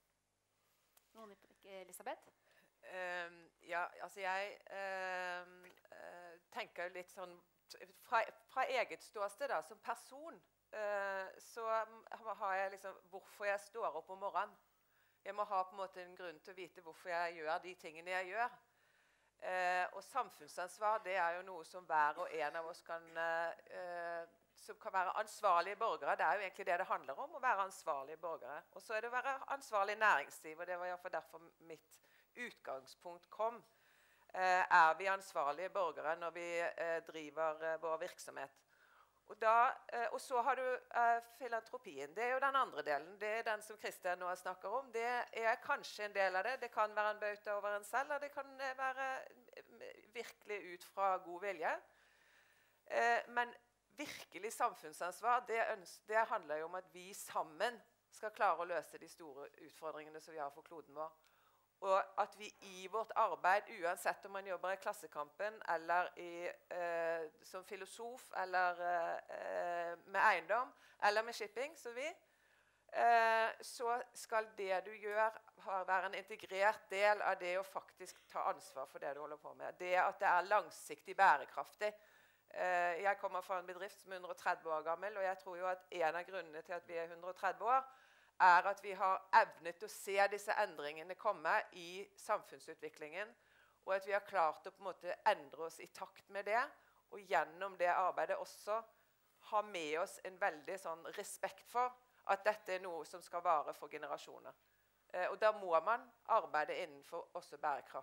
Noen, Elisabeth? Um, ja, altså jeg um, uh, tenker litt sånn Fra, fra eget ståsted da, som person, uh, så har jeg liksom hvorfor jeg står opp om morgenen. Jeg må ha på en måte en grunn til å vite hvorfor jeg gjør de tingene jeg gjør. Eh, og samfunnsansvar, det er jo noe som hver og en av oss kan, eh, som kan være ansvarlige borgere. Det er jo egentlig det det handler om, å være ansvarlige borgere. Og så er det å være ansvarlig næringsliv, og det var i hvert fall derfor mitt utgangspunkt kom. Eh, er vi ansvarlige borgere når vi eh, driver eh, vår virksomhet? Og, da, eh, og så har du eh, filantropien. Det er jo den andre delen. Det er den som Kristian nå snakker om. Det er kanskje en del av det. Det kan være en bauta over en selv, og det kan være virkelig ut fra god vilje. Eh, men virkelig samfunnsansvar, det, det handler jo om at vi sammen skal klare å løse de store utfordringene som vi har for kloden vår. Og at vi i vårt arbeid, uansett om man jobber i Klassekampen, eller i, eh, som filosof, eller eh, med eiendom, eller med shipping, som vi, eh, så skal det du gjør være en integrert del av det å faktisk ta ansvar for det du holder på med. Det at det er langsiktig bærekraftig. Eh, jeg kommer fra en bedrift som er hundre og tretti år gammel, og jeg tror jo at en av grunnene til at vi er hundre og tretti år, er at vi har evnet å se disse endringene komme i samfunnsutviklingen, og at vi har klart å på en måte endre oss i takt med det, og gjennom det arbeidet også ha med oss en veldig sånn respekt for at dette er noe som skal vare for generasjoner. Eh, og da må man arbeide innenfor også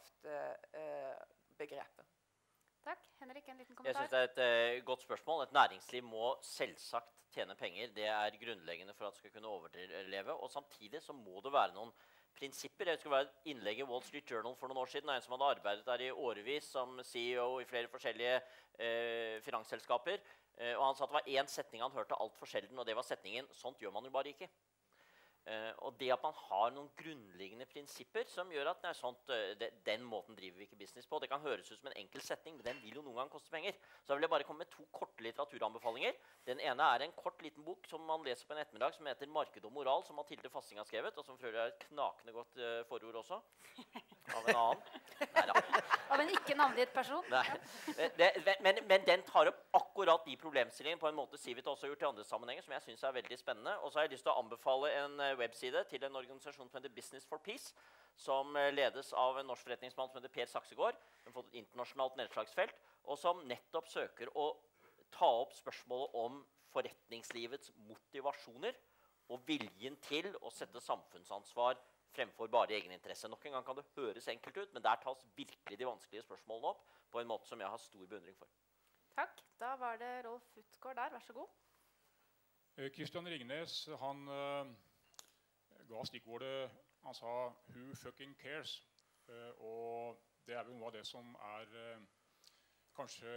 bærekraftbegrepet. Eh, Takk. Henrik, en liten Jeg kommentar. synes det er et uh, godt spørsmål. Et næringsliv må selvsagt tjene penger. Det er grunnleggende for at det skal kunne overleve. Og samtidig så må det være noen prinsipper. Jeg husker det var et innlegg i Wall Street Journal for noen år siden. En som hadde arbeidet der i årevis som C E O i flere forskjellige uh, finansselskaper. Uh, og han sa at det var én setning han hørte alt for sjelden, og det var setningen «Sånt gjør man jo bare ikke». Uh, og det at man har noen grunnleggende prinsipper som gjør at nei, sånt, uh, de, den måten driver vi ikke business på. Det kan høres ut som en enkel setning, men den vil jo noen gang koste penger. Så jeg vil bare komme med to korte litteraturanbefalinger. Den ene er en kort liten bok som man leser på en ettermiddag som heter Marked og moral, som Mathilde Fassing har skrevet, og som for øvrig er et knakende godt uh, forord også. Av en annen. Neida. Av en ikke navngitt person. Nei. Det, men, men den tar opp akkurat de problemstillingene på en måte Civit også har gjort i andre sammenhenger, som jeg synes er veldig spennende. Og så har jeg lyst til å anbefale en uh, webside til en organisasjon som heter Business for Peace, som uh, ledes av en norsk forretningsmann som heter Per Saksegård, som har fått et internasjonalt nedslagsfelt, og som nettopp søker å ta opp spørsmålet om forretningslivets motivasjoner og viljen til å sette samfunnsansvar fremfor bare egeninteresse. Nok en gang kan det høres enkelt ut, men der tas virkelig de vanskelige spørsmålene opp på en måte som jeg har stor beundring for. Takk. Da var det Rolf Utgaard der. Vær så god. Kristian Ringnes, han uh, ga stikkordet, han sa «Who fucking cares?» Uh, og det er vel noe av det som er uh, kanskje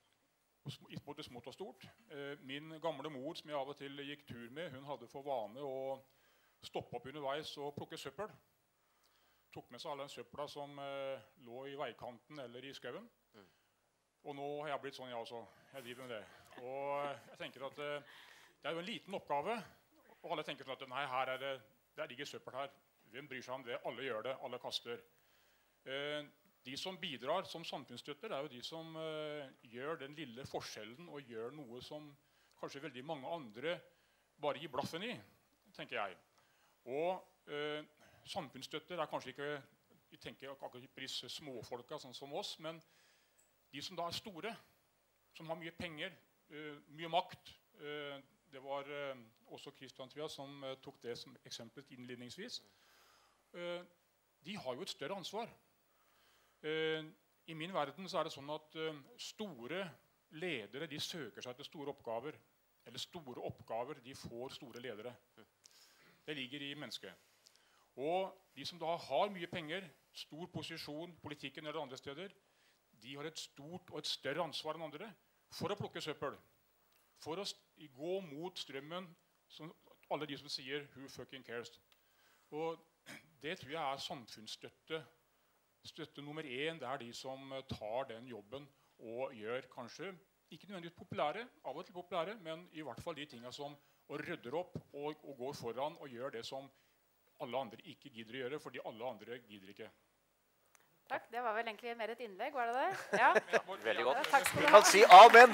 både smått og stort. Uh, min gamle mor, som jeg av og til gikk tur med, hun hadde for vane å stoppe opp underveis og plukke søppel. Tok med seg alle den søppla som uh, lå i veikanten eller i skauen. Mm. Og nå har jeg blitt sånn, jeg også. Jeg driver med det. Og jeg tenker at uh, det er jo en liten oppgave, og alle tenker sånn at nei, her er det, der ligger søppel her. Hvem bryr seg om det? Alle gjør det, alle kaster. Uh, de som bidrar som samfunnsstøtter, er jo de som uh, gjør den lille forskjellen og gjør noe som kanskje veldig mange andre bare gir blaffen i, tenker jeg. Og uh, samfunnsstøtter er kanskje ikke, vi tenker akkurat ikke pris småfolka sånn som oss, men de som da er store, som har mye penger, uh, mye makt, uh, det var uh, også Kristian Tvias som uh, tok det som eksempel innledningsvis, uh, de har jo et større ansvar. Uh, I min verden så er det sånn at uh, store ledere, de søker seg til store oppgaver, eller store oppgaver, de får store ledere. Det ligger i mennesket. Og de som da har mye penger, stor posisjon, politikken eller andre steder, de har et stort og et større ansvar enn andre for å plukke søppel. For å gå mot strømmen, som alle de som sier «Who fucking cares?» Og det tror jeg er samfunnsstøtte. Støtte nummer én, det er de som tar den jobben og gjør kanskje, ikke nødvendigvis populære, av og til populære, men i hvert fall de tingene som og rydder opp og, og går foran og gjør det som alle andre ikke gidder å gjøre, fordi alle andre gidder ikke. Takk, det var vel egentlig mer et innlegg, var det det? Ja. Veldig godt. Ja, takk skal du Vi ha. kan si amen.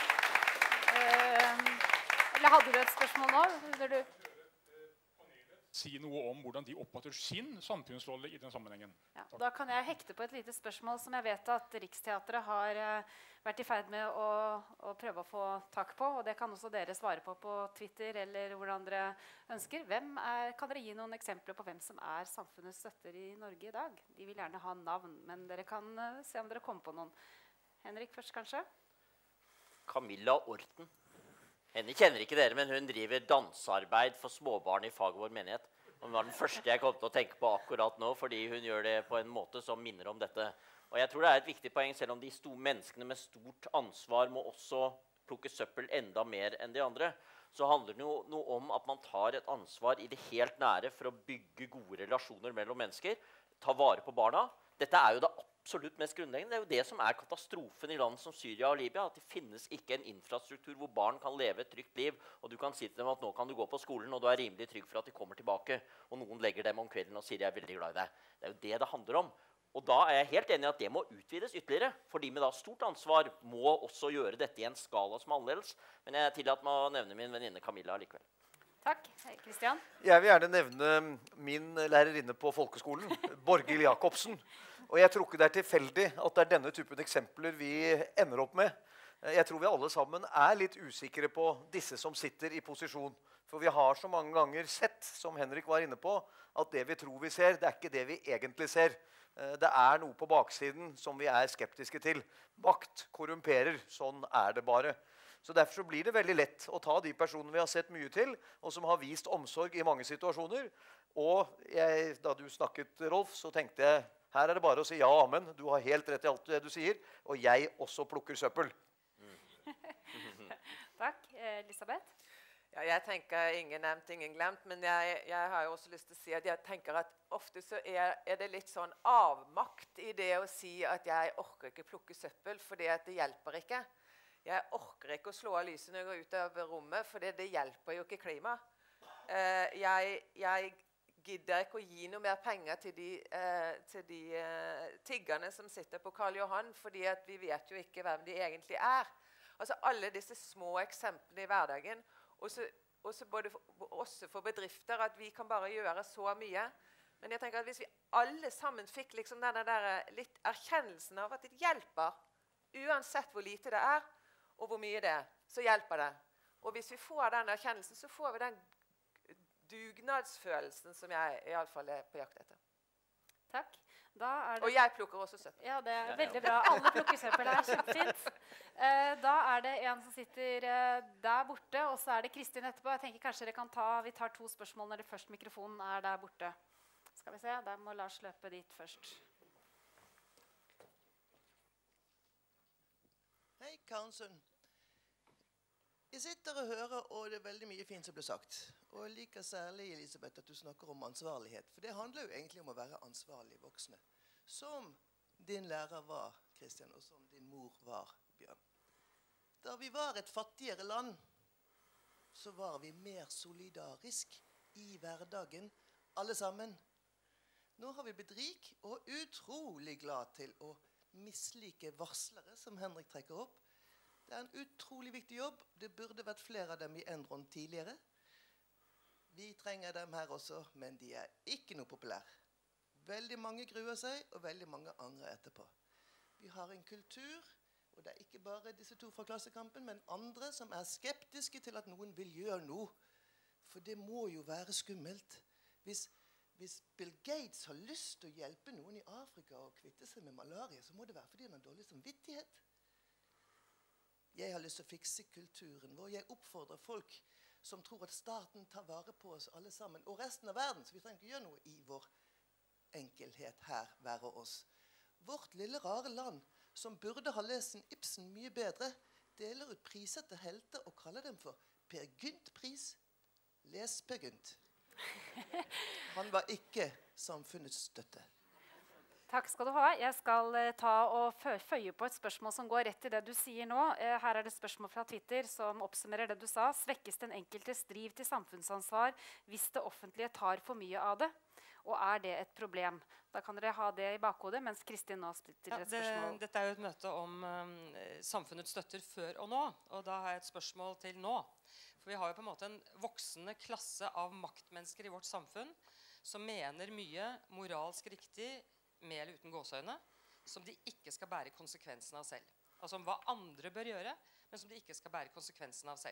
Uh, eller hadde du et spørsmål nå? Vil du? si noe om hvordan de oppfatter sin samfunnsrolle i den sammenhengen. Ja, da kan jeg hekte på et lite spørsmål som jeg vet at Riksteatret har uh, vært i ferd med å, å prøve å få tak på, og det kan også dere svare på på Twitter eller hvordan dere ønsker. Hvem er, kan dere gi noen eksempler på hvem som er samfunnets støtter i Norge i dag? De vil gjerne ha navn, men dere kan uh, se om dere kommer på noen. Henrik først, kanskje? Camilla Orten. Henne kjenner ikke dere, men hun driver dansearbeid for småbarn i Fagervåg menighet. Hun var den første jeg kom til å tenke på akkurat nå, fordi hun gjør det på en måte som minner om dette. Og jeg tror det er et viktig poeng, selv om de store menneskene med stort ansvar må også plukke søppel enda mer enn de andre, så handler det jo noe om at man tar et ansvar i det helt nære for å bygge gode relasjoner mellom mennesker, ta vare på barna. Dette er jo det absolutt mest grunnleggende. Det er jo det som er katastrofen i land som Syria og Libya, at det finnes ikke en infrastruktur hvor barn kan leve et trygt liv, og du kan si til dem at nå kan du gå på skolen, og du er rimelig trygg for at de kommer tilbake, og noen legger dem om kvelden og sier jeg er veldig glad i deg. Det er jo det det handler om. Og da er jeg helt enig i at det må utvides ytterligere, for de med da stort ansvar må også gjøre dette i en skala som annerledes. Men jeg tillater meg å nevne min venninne Camilla likevel. Takk. Kristian? Jeg vil gjerne nevne min lærerinne på folkeskolen, Borghild Jacobsen. Og jeg tror ikke det er tilfeldig at det er denne typen eksempler vi ender opp med. Jeg tror vi alle sammen er litt usikre på disse som sitter i posisjon. For vi har så mange ganger sett, som Henrik var inne på, at det vi tror vi ser, det er ikke det vi egentlig ser. Det er noe på baksiden som vi er skeptiske til. Makt korrumperer, sånn er det bare. Så derfor så blir det veldig lett å ta de personene vi har sett mye til, og som har vist omsorg i mange situasjoner. Og jeg, da du snakket, Rolf, så tenkte jeg, her er det bare å si ja, amen. Du har helt rett i alt det du sier, og jeg også plukker søppel. Takk. Elisabeth? Ja, jeg tenker ingen nevnt, ingen glemt, men jeg, jeg har jo også lyst til å si at jeg tenker at ofte så er, er det litt sånn avmakt i det å si at jeg orker ikke plukke søppel, fordi at det hjelper ikke. Jeg orker ikke å slå av lyset når jeg går ut av rommet, for det, det hjelper jo ikke klima. Uh, jeg, jeg gidder ikke å gi noe mer penger til de, uh, til de uh, tiggerne som sitter på Karl Johan, fordi at vi vet jo ikke hvem de egentlig er. Altså alle disse små eksemplene i hverdagen, også, også, både for, også for bedrifter, at vi kan bare gjøre så mye. Men jeg tenker at hvis vi alle sammen fikk liksom denne der, litt erkjennelsen av at det hjelper, uansett hvor lite det er, og hvor mye det er, så hjelper det. Og hvis vi får den erkjennelsen, så får vi den dugnadsfølelsen som jeg i alle fall er på jakt etter. Takk. Da er det... Og jeg plukker også søppel. Ja, det er veldig bra. Alle plukker søppel, det er kjempefint. Eh, da er det en som sitter eh, der borte, og så er det Kristin etterpå. Jeg tenker kanskje dere kan ta, vi tar to spørsmål når det først mikrofonen er der borte. Skal vi se, der må Lars løpe dit først. Hei, Karnsund. Jeg sitter og hører, og det er veldig mye fint som blir sagt. Og jeg liker særlig, Elisabeth, at du snakker om ansvarlighet. For det handler jo egentlig om å være ansvarlige voksne. Som din lærer var, Kristian, og som din mor var, Bjørn. Da vi var et fattigere land, så var vi mer solidarisk i hverdagen, alle sammen. Nå har vi blitt rik og utrolig glad til å mislike varslere, som Henrik trekker opp. Det er en utrolig viktig jobb. Det burde vært flere av dem i Enron tidligere. Vi trenger dem her også, men de er ikke noe populære. Veldig mange gruer seg, og veldig mange angrer etterpå. Vi har en kultur, og det er ikke bare disse to fra Klassekampen, men andre som er skeptiske til at noen vil gjøre noe. For det må jo være skummelt. Hvis, hvis Bill Gates har lyst til å hjelpe noen i Afrika og kvitte seg med malaria, så må det være fordi han har dårlig samvittighet. Jeg har lyst til å fikse kulturen hvor jeg oppfordrer folk som tror at staten tar vare på oss alle sammen, og resten av verden, så vi trenger ikke gjøre noe i vår enkelhet her, være oss. Vårt lille rare land, som burde ha lest en Ibsen mye bedre, deler ut priser til helter og kaller dem for Per Gynt-pris. Les Per Gynt. Han var ikke samfunnets støtte. Takk skal du ha. Jeg skal uh, ta og føye på et spørsmål som går rett i det du sier nå. Uh, her er det et spørsmål fra Twitter som oppsummerer det du sa. Svekkes den enkeltes driv til samfunnsansvar hvis det offentlige tar for mye av det? og er det et problem? Da kan dere ha det i bakhodet, mens Kristin nå stiller Ja, et det, spørsmål. dette er jo et møte om um, samfunnets støtter før og nå, og da har jeg et spørsmål til nå. For vi har jo på en måte en voksende klasse av maktmennesker i vårt samfunn som mener mye moralsk riktig, med eller uten gåseøyne, som de ikke skal bære konsekvensen av selv. Altså om hva andre bør gjøre, men som de ikke skal bære konsekvensen av selv.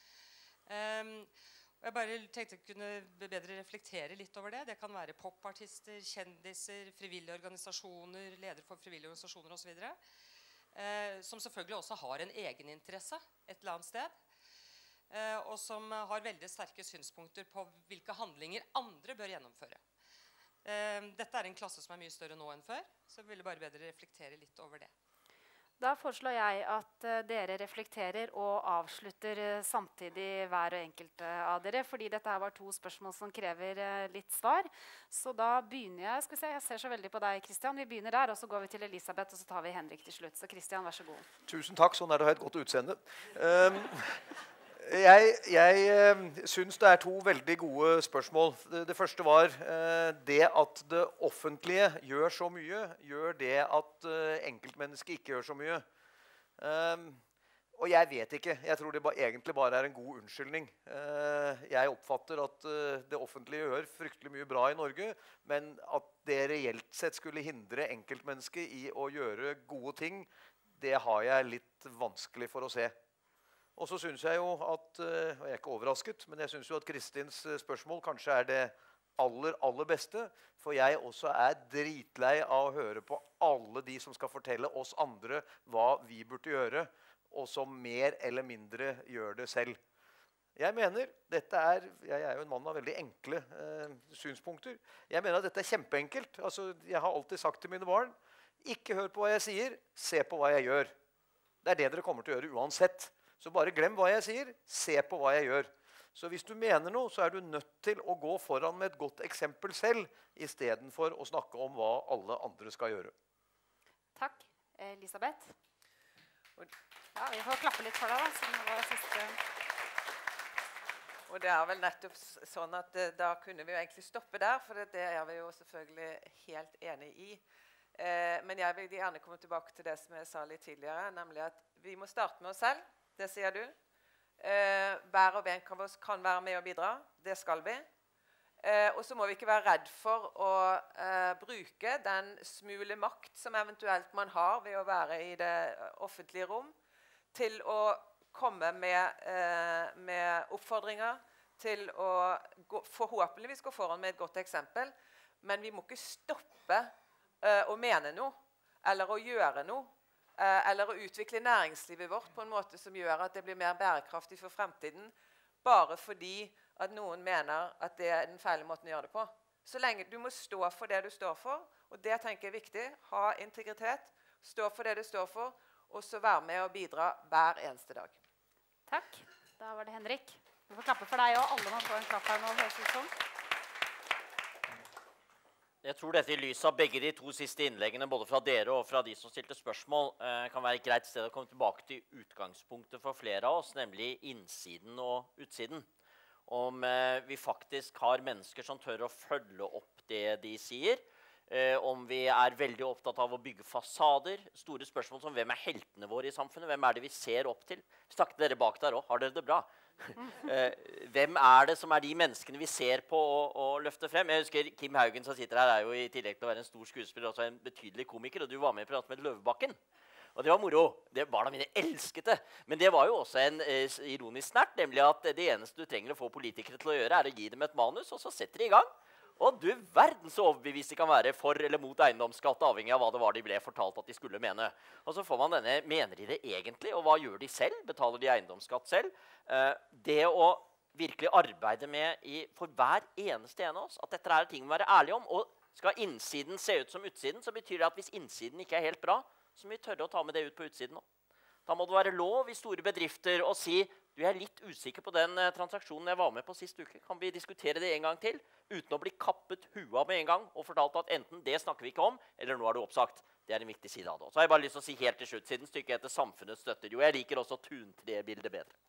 Um, og jeg bare tenkte jeg kunne bedre reflektere litt over det. Det kan være popartister, kjendiser, frivillige organisasjoner, ledere for frivillige organisasjoner og så videre, eh, som selvfølgelig også har en egeninteresse et eller annet sted, eh, og som har veldig sterke synspunkter på hvilke handlinger andre bør gjennomføre. Eh, dette er en klasse som er mye større nå enn før, så jeg ville bare bedre reflektere litt over det. Da foreslår jeg at uh, dere reflekterer og avslutter uh, samtidig hver og enkelt uh, av dere, fordi dette her var to spørsmål som krever uh, litt svar. Så da begynner jeg, skal vi se, jeg ser så veldig på deg, Kristian. Vi begynner der, og så går vi til Elisabeth, og så tar vi Henrik til slutt. Så Kristian, vær så god. Tusen takk, sånn er det å ha et godt utseende. Um, Jeg, jeg eh, synes det er to veldig gode spørsmål. Det, det første var eh, det at det offentlige gjør så mye, gjør det at eh, enkeltmennesket ikke gjør så mye. Um, og jeg vet ikke. Jeg tror det ba, egentlig bare er en god unnskyldning. Uh, jeg oppfatter at uh, det offentlige gjør fryktelig mye bra i Norge, men at det reelt sett skulle hindre enkeltmennesket i å gjøre gode ting, det har jeg litt vanskelig for å se. Og så synes jeg jo at, og jeg er ikke overrasket, men jeg synes jo at Kristins spørsmål kanskje er det aller, aller beste, for jeg også er dritlei av å høre på alle de som skal fortelle oss andre hva vi burde gjøre, og som mer eller mindre gjør det selv. Jeg mener, dette er, jeg er jo en mann av veldig enkle eh, synspunkter, jeg mener at dette er kjempeenkelt. Altså, jeg har alltid sagt til mine barn, ikke hør på hva jeg sier, se på hva jeg gjør. Det er det dere kommer til å gjøre uansett. Så bare glem hva jeg sier, se på hva jeg gjør. Så hvis du mener noe, så er du nødt til å gå foran med et godt eksempel selv, i stedet for å snakke om hva alle andre skal gjøre. Takk. Elisabeth? Ja, vi får klappe litt for deg da, siden det var siste... Og det er vel nettopp sånn at eh, da kunne vi jo egentlig stoppe der, for det, det er vi jo selvfølgelig helt enig i. Eh, men jeg vil gjerne komme tilbake til det som jeg sa litt tidligere, nemlig at vi må starte med oss selv. Det sier du. Eh, hver og en kan, kan være med og bidra. Det skal vi. Eh, og så må vi ikke være redd for å eh, bruke den smule makt som eventuelt man har ved å være i det offentlige rom, til å komme med, eh, med oppfordringer, til å gå, forhåpentligvis gå foran med et godt eksempel. Men vi må ikke stoppe eh, å mene noe, eller å gjøre noe, eller å utvikle næringslivet vårt på en måte som gjør at det blir mer bærekraftig for fremtiden, bare fordi at noen mener at det er den feile måten å gjøre det på. Så lenge du må stå for det du står for, og det tenker jeg er viktig, ha integritet, stå for det du står for, og så være med og bidra hver eneste dag. Takk. Da var det Henrik. Vi får klappe for deg også. Alle må få en klapp her nå, høres ut som. Jeg tror dette i lys av begge de to siste innleggene, både fra dere og fra de som stilte spørsmål, eh, kan være et greit sted å komme tilbake til utgangspunktet for flere av oss, nemlig innsiden og utsiden. Om eh, vi faktisk har mennesker som tør å følge opp det de sier, eh, om vi er veldig opptatt av å bygge fasader, store spørsmål som hvem er heltene våre i samfunnet, hvem er det vi ser opp til? Snakk til dere bak der også, har dere det bra? eh, hvem er det som er de menneskene vi ser på og, og løfter frem? Jeg husker Kim Haugen som sitter her er jo i tillegg til å være en stor skuespiller også en betydelig komiker, og du var med i pratet med Løvebakken. Og det var moro. Det var da mine elskete. Men det var jo også en eh, ironisk snert, nemlig at det eneste du trenger å få politikere til å gjøre er å gi dem et manus, og så setter de i gang. Og du verden så overbevist de kan være for eller mot eiendomsskatt, avhengig av hva det var de ble fortalt at de skulle mene. Og så får man denne, mener de det egentlig, og hva gjør de selv? Betaler de eiendomsskatt selv? Eh, det å virkelig arbeide med i, for hver eneste en av oss, at dette er ting vi må være ærlige om, og skal innsiden se ut som utsiden, så betyr det at hvis innsiden ikke er helt bra, så må vi tørre å ta med det ut på utsiden også. Da må det være lov i store bedrifter å si, du er litt usikker på den eh, transaksjonen jeg var med på sist uke. Kan vi diskutere det en gang til, uten å bli kappet hua med en gang, og fortalt at enten det snakker vi ikke om, eller nå er det oppsagt. Det er en viktig side av det. Så har jeg bare lyst til å si helt til slutt, siden stykket heter samfunnets støtter. Jo, jeg liker også tuntre-bildet bedre.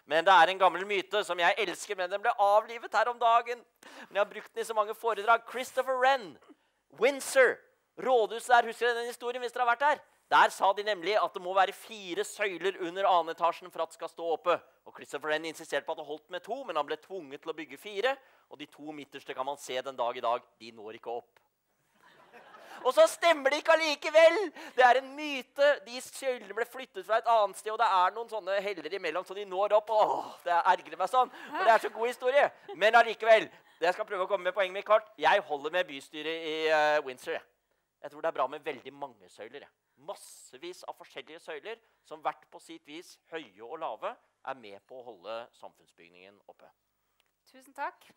Men det er en gammel myte som jeg elsker, men den ble avlivet her om dagen. Men jeg har brukt den i så mange foredrag. Christopher Wren, Windsor, rådhuset der, husker dere den historien hvis dere har vært der? Der sa de nemlig at det må være fire søyler under annen etasjen for at det skal stå oppe. Og Christopher Wren insisterte på at det holdt med to, men han ble tvunget til å bygge fire. Og de to midterste kan man se den dag i dag. De når ikke opp. Og så stemmer det ikke allikevel! Det er en myte. De søylene ble flyttet fra et annet sted, og det er noen sånne heller imellom, så de når opp. Åh, det ergrer meg sånn, for det er så god historie. Men allikevel, jeg skal prøve å komme med poenget mitt kort. Jeg holder med bystyret i uh, Windsor. Jeg tror det er bra med veldig mange søyler. Massevis av forskjellige søyler, som hvert på sitt vis, høye og lave, er med på å holde samfunnsbygningen oppe. Tusen takk.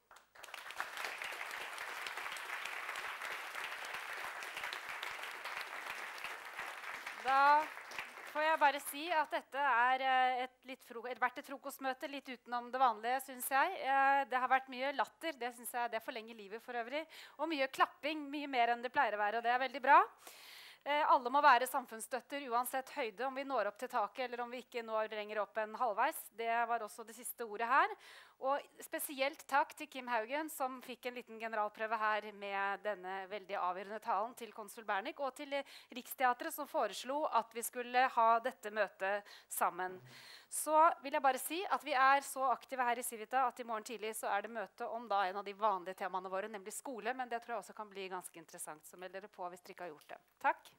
Da får jeg bare si at dette er et litt fro vært et frokostmøte litt utenom det vanlige, synes jeg. Det har vært mye latter, det synes jeg det forlenger livet for øvrig. Og mye klapping, mye mer enn det pleier å være, og det er veldig bra. Alle må være samfunnsstøtter uansett høyde, om vi når opp til taket eller om vi ikke når lenger opp enn halvveis. Det var også det siste ordet her. Og spesielt takk til Kim Haugen, som fikk en liten generalprøve her med denne veldig avgjørende talen til konsul Bernik, og til Riksteatret, som foreslo at vi skulle ha dette møtet sammen. Så vil jeg bare si at vi er så aktive her i Civita at i morgen tidlig så er det møte om da en av de vanlige temaene våre, nemlig skole, men det tror jeg også kan bli ganske interessant, så meld dere på hvis dere ikke har gjort det. Takk.